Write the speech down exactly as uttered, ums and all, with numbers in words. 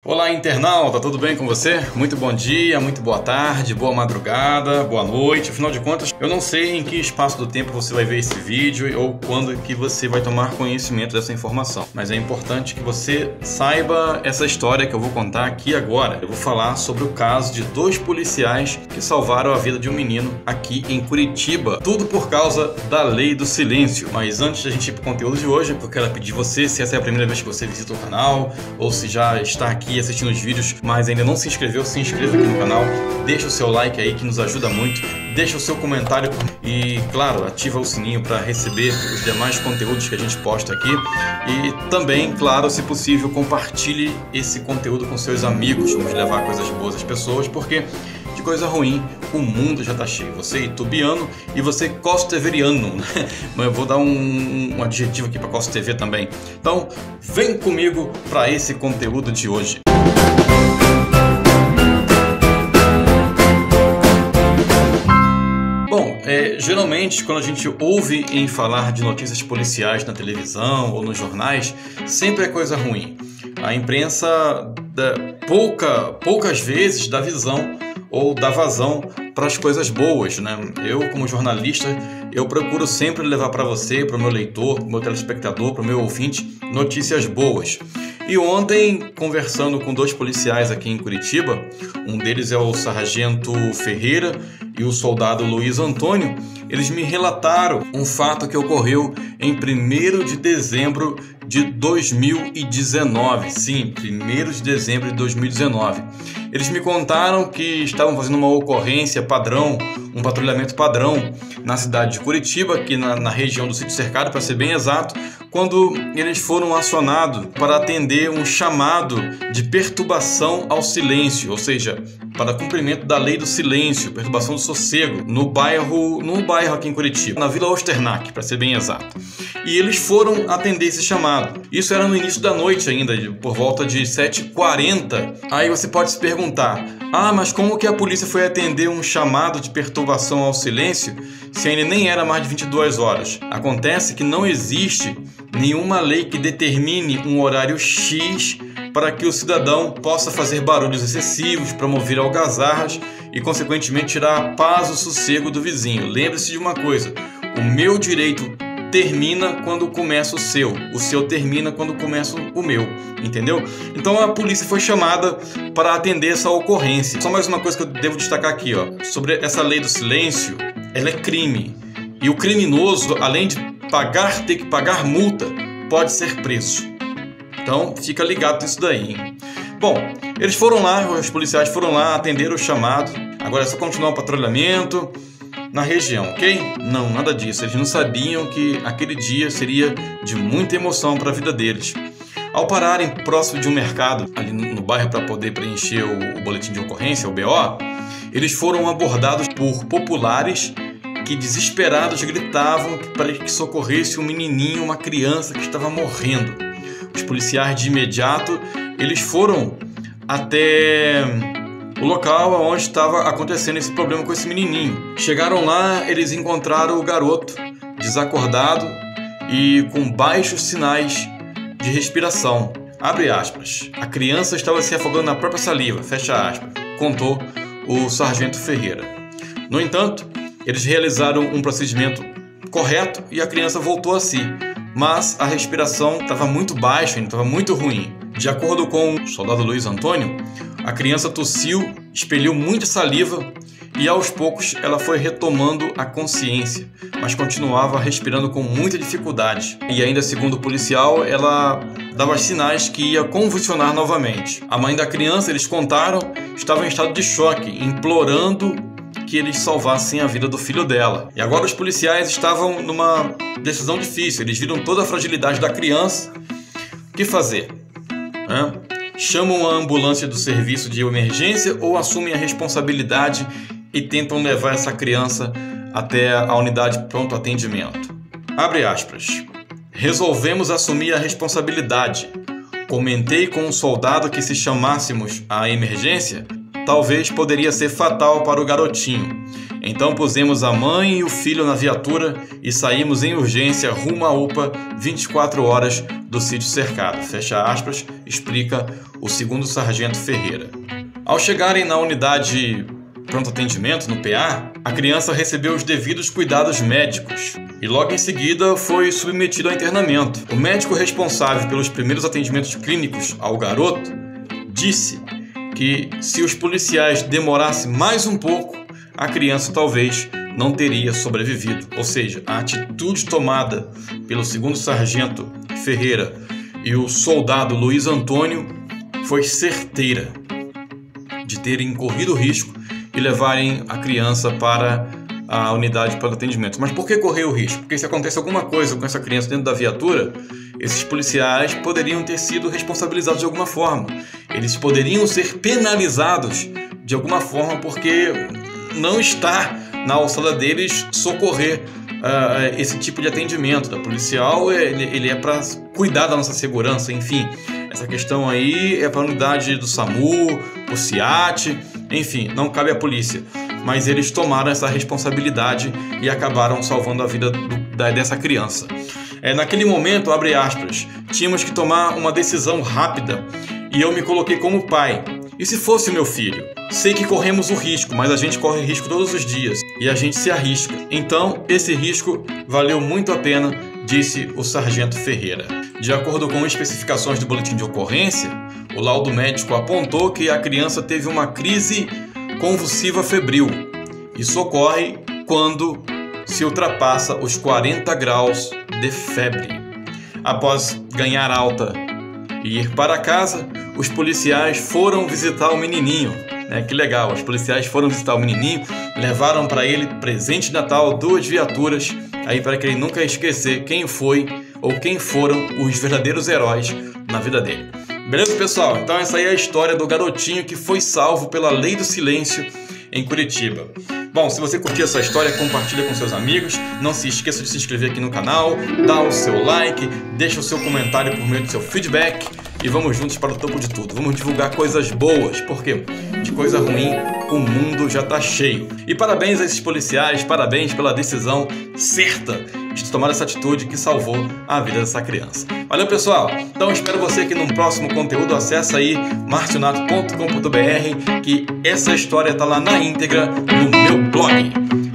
Olá, internauta, tudo bem com você? Muito bom dia, muito boa tarde, boa madrugada, boa noite. Afinal de contas, eu não sei em que espaço do tempo você vai ver esse vídeo ou quando que você vai tomar conhecimento dessa informação. Mas é importante que você saiba essa história que eu vou contar aqui agora. Eu vou falar sobre o caso de dois policiais que salvaram a vida de um menino aqui em Curitiba. Tudo por causa da lei do silêncio. Mas antes de a gente ir para o conteúdo de hoje, eu quero pedir você, se essa é a primeira vez que você visita o canal ou se já está aqui assistindo os vídeos, mas ainda não se inscreveu, se inscreva aqui no canal, deixa o seu like aí que nos ajuda muito, deixa o seu comentário e, claro, ativa o sininho para receber os demais conteúdos que a gente posta aqui e também, claro, se possível, compartilhe esse conteúdo com seus amigos. Vamos levar coisas boas às pessoas, porque de coisa ruim o mundo já tá cheio. Você é itubiano e você costeveriano, né? Mas eu vou dar um, um adjetivo aqui para Costa T V também. Então, vem comigo para esse conteúdo de hoje. Bom, é, geralmente quando a gente ouve em falar de notícias policiais na televisão ou nos jornais, sempre é coisa ruim. A imprensa dá pouca, poucas vezes dá visão ou dá vazão para as coisas boas, né? Eu, como jornalista, eu procuro sempre levar para você, para o meu leitor, para o meu telespectador, para o meu ouvinte, notícias boas. E ontem, conversando com dois policiais aqui em Curitiba, um deles é o Sargento Ferreira e o soldado Luiz Antônio, eles me relataram um fato que ocorreu em primeiro de dezembro de dois mil e dezenove. Sim, primeiro de dezembro de dois mil e dezenove. Eles me contaram que estavam fazendo uma ocorrência padrão, um patrulhamento padrão na cidade de Curitiba, aqui na, na região do Sítio Cercado, para ser bem exato, quando eles foram acionados para atender um chamado de perturbação ao silêncio, ou seja, para cumprimento da lei do silêncio, perturbação do sossego, no bairro, no bairro aqui em Curitiba, na Vila Osternac, para ser bem exato. E eles foram atender esse chamado. Isso era no início da noite ainda, por volta de sete e quarenta. Aí você pode se perguntar, ah, mas como que a polícia foi atender um chamado de perturbação ao silêncio se ainda nem era mais de vinte e duas horas? Acontece que não existe nenhuma lei que determine um horário X para que o cidadão possa fazer barulhos excessivos, promover algazarras e, consequentemente, tirar a paz e o sossego do vizinho. Lembre-se de uma coisa, o meu direito termina quando começa o seu, o seu termina quando começa o meu, entendeu? Então a polícia foi chamada para atender essa ocorrência. Só mais uma coisa que eu devo destacar aqui, ó, sobre essa lei do silêncio, ela é crime. E o criminoso, além de pagar, ter que pagar multa, pode ser preso. Então fica ligado nisso daí, hein? Bom, eles foram lá, os policiais foram lá atender o chamado. Agora é só continuar o patrulhamento na região, ok? Não, nada disso. Eles não sabiam que aquele dia seria de muita emoção para a vida deles. Ao pararem próximo de um mercado, ali no, no bairro, para poder preencher o, o boletim de ocorrência, o B O, eles foram abordados por populares que, desesperados, gritavam para que socorresse um menininho, uma criança que estava morrendo. Os policiais, de imediato, eles foram até o local onde estava acontecendo esse problema com esse menininho. Chegaram lá, eles encontraram o garoto desacordado e com baixos sinais de respiração. Abre aspas. A criança estava se afogando na própria saliva, fecha aspas, contou o sargento Ferreira. No entanto, eles realizaram um procedimento correto e a criança voltou a si, mas a respiração estava muito baixa, estava muito ruim. De acordo com o soldado Luiz Antônio, a criança tossiu, expeliu muita saliva e aos poucos ela foi retomando a consciência, mas continuava respirando com muita dificuldade. E ainda segundo o policial, ela dava sinais que ia convulsionar novamente. A mãe da criança, eles contaram, estava em estado de choque, implorando que eles salvassem a vida do filho dela. E agora os policiais estavam numa decisão difícil, eles viram toda a fragilidade da criança. O que fazer? Hã? Chamam a ambulância do serviço de emergência ou assumem a responsabilidade e tentam levar essa criança até a unidade de pronto atendimento. Abre aspas. Resolvemos assumir a responsabilidade. Comentei com um soldado que se chamássemos a emergência, talvez poderia ser fatal para o garotinho. Então pusemos a mãe e o filho na viatura e saímos em urgência rumo à U P A vinte e quatro horas do sítio cercado. Fecha aspas, explica o segundo sargento Ferreira. Ao chegarem na unidade pronto atendimento, no P A, a criança recebeu os devidos cuidados médicos e logo em seguida foi submetido a internamento. O médico responsável pelos primeiros atendimentos clínicos ao garoto disse que se os policiais demorassem mais um pouco, a criança talvez não teria sobrevivido. Ou seja, a atitude tomada pelo segundo sargento Ferreira e o soldado Luiz Antônio foi certeira de terem corrido risco e levarem a criança para a unidade para atendimento. Mas por que correr o risco? Porque se acontece alguma coisa com essa criança dentro da viatura, esses policiais poderiam ter sido responsabilizados de alguma forma. Eles poderiam ser penalizados de alguma forma porque não está na alçada deles socorrer uh, esse tipo de atendimento. Da policial, ele, ele é para cuidar da nossa segurança, enfim. Essa questão aí é para a unidade do SAMU, o SIAT, enfim, não cabe à polícia. Mas eles tomaram essa responsabilidade e acabaram salvando a vida do, da, dessa criança. É, naquele momento, abre aspas, tínhamos que tomar uma decisão rápida e eu me coloquei como pai. E se fosse meu filho? Sei que corremos o risco, mas a gente corre risco todos os dias e a gente se arrisca. Então, esse risco valeu muito a pena, disse o sargento Ferreira. De acordo com especificações do boletim de ocorrência, o laudo médico apontou que a criança teve uma crise convulsiva febril. Isso ocorre quando se ultrapassa os quarenta graus de febre. Após ganhar alta e ir para casa, os policiais foram visitar o menininho. Né? Que legal, os policiais foram visitar o menininho, levaram para ele presente de Natal, duas viaturas, aí para que ele nunca ia esquecer quem foi ou quem foram os verdadeiros heróis na vida dele. Beleza, pessoal? Então essa aí é a história do garotinho que foi salvo pela Lei do Silêncio em Curitiba. Bom, se você curtiu essa história, compartilha com seus amigos. Não se esqueça de se inscrever aqui no canal, dá o seu like, deixa o seu comentário por meio do seu feedback e vamos juntos para o topo de tudo. Vamos divulgar coisas boas, porque de coisa ruim o mundo já está cheio. E parabéns a esses policiais, parabéns pela decisão certa de tomar essa atitude que salvou a vida dessa criança. Valeu, pessoal! Então espero você aqui no próximo conteúdo. Acesse aí marcionato ponto com ponto br que essa história está lá na íntegra no meu blog.